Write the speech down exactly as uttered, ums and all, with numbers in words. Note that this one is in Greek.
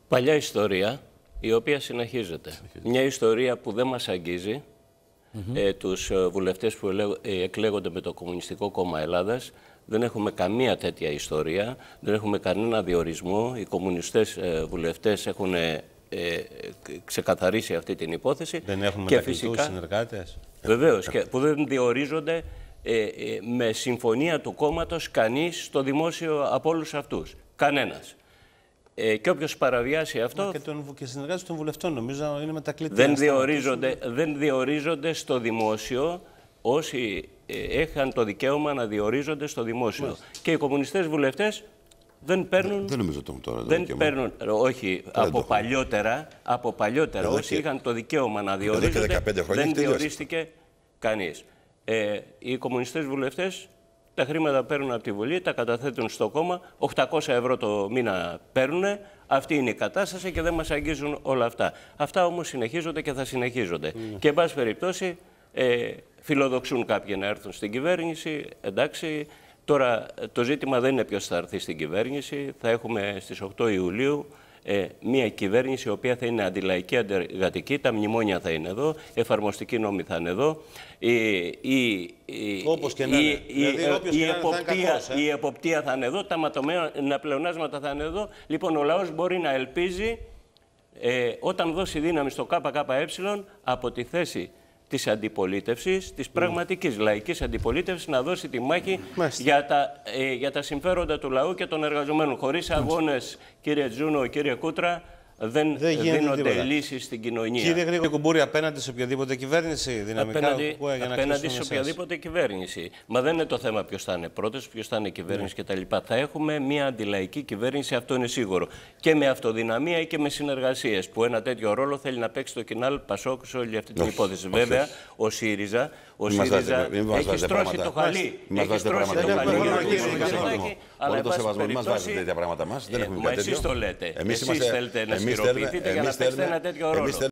Παλιά ιστορία, η οποία συνεχίζεται. συνεχίζεται. Μια ιστορία που δεν μας αγγίζει. Mm-hmm. ε, τους βουλευτές που ε, εκλέγονται με το Κομμουνιστικό Κόμμα Ελλάδας. Δεν έχουμε καμία τέτοια ιστορία, δεν έχουμε κανένα διορισμό. Οι κομμουνιστές ε, βουλευτές έχουν ε, ε, ξεκαθαρίσει αυτή την υπόθεση. Δεν έχουν και μετακλητούς φυσικά, συνεργάτες. Βεβαίως, και που δεν διορίζονται ε, ε, με συμφωνία του κόμματος κανείς στο δημόσιο από όλους αυτούς. Κανένας. Ε, και όποιος παραβιάσει αυτό... Μα και, τον, και συνεργάτες των βουλευτών νομίζω είναι μετακλητές. Δεν διορίζονται, δεν διορίζονται στο δημόσιο όσοι ε, είχαν το δικαίωμα να διορίζονται στο δημόσιο. Μάλιστα. Και οι κομμουνιστές βουλευτές δεν παίρνουν... Δεν, δεν νομίζω το τώρα. Δεν το παίρνουν, όχι, τώρα από παλιότερα, από παλιότερα εδώ όσοι και... είχαν το δικαίωμα να διορίζονται, δεν διορίστηκε κανείς. Ε, οι κομμουνιστές βουλευτές τα χρήματα παίρνουν από τη Βουλή, τα καταθέτουν στο κόμμα, οκτακόσια ευρώ το μήνα παίρνουν. Αυτή είναι η κατάσταση και δεν μας αγγίζουν όλα αυτά. Αυτά όμως συνεχίζονται και θα συνεχίζονται. Mm. Και εν πάση περιπτώσει ε, φιλοδοξούν κάποιοι να έρθουν στην κυβέρνηση. Εντάξει, τώρα το ζήτημα δεν είναι ποιος θα έρθει στην κυβέρνηση. Θα έχουμε στις οκτώ Ιουλίου ε, μια κυβέρνηση η οποία θα είναι αντιλαϊκή, αντεργατική. Τα μνημόνια θα είναι εδώ, εφαρμοστικοί νόμοι θα είναι εδώ. Η, η, η, Όπως και να είναι. Η, δηλαδή, η, η, εποπτεία, κακός, ε? η εποπτεία θα είναι εδώ, τα ματωμένα πλεονάσματα θα είναι εδώ. Λοιπόν, ο λαός μπορεί να ελπίζει ε, όταν δώσει δύναμη στο ΚΚΕ από τη θέση της αντιπολίτευσης, της πραγματικής mm. λαϊκής αντιπολίτευσης, να δώσει τη μάχη για τα, ε, για τα συμφέροντα του λαού και των εργαζομένων. Χωρίς αγώνες, κύριε Τζούνο, κύριε Κούτρα, δεν, δεν δίνονται λύσεις στην κοινωνία. Κύριε Γρήγορο Κουμπούρη, απέναντι σε οποιαδήποτε κυβέρνηση, δυναμικά, απέναντι, που, για απέναντι σε οποιαδήποτε εσάς. κυβέρνηση. Μα δεν είναι το θέμα ποιος θα είναι πρώτος, ποιος θα είναι κυβέρνηση mm. κτλ. Θα έχουμε μια αντιλαϊκή κυβέρνηση, αυτό είναι σίγουρο. Και με αυτοδυναμία και με συνεργασίες. Που ένα τέτοιο ρόλο θέλει να παίξει το Κινάλ Πασόκ σε όλη αυτή την όχι, υπόθεση. Όχι, Βέβαια, όχι. ο ΣΥΡΙΖΑ, ο ΣΥΡΙΖΑ έχει στρώσει το χαλί. Έχει στρώσει το χαλί. Αλλά εν πάση περιπτώσει. Μα εσείς το λέτε. Εσείς θέλετε να σκληροποιηθείτε για να παίξετε ένα τέτοιο ρόλο.